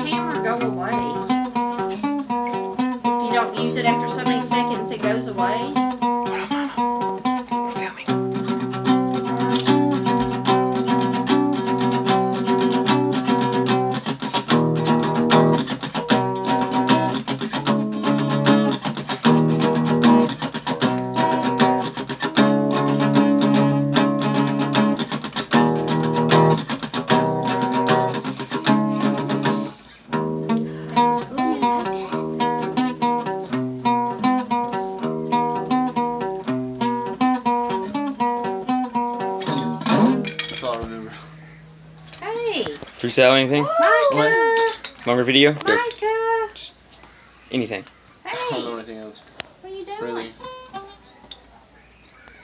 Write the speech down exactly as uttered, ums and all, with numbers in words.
camera go away? If you don't use it after so many seconds, it goes away? That's all I remember. Hey! Freestyle anything? Micah! Longer video? Micah! Anything. Hey!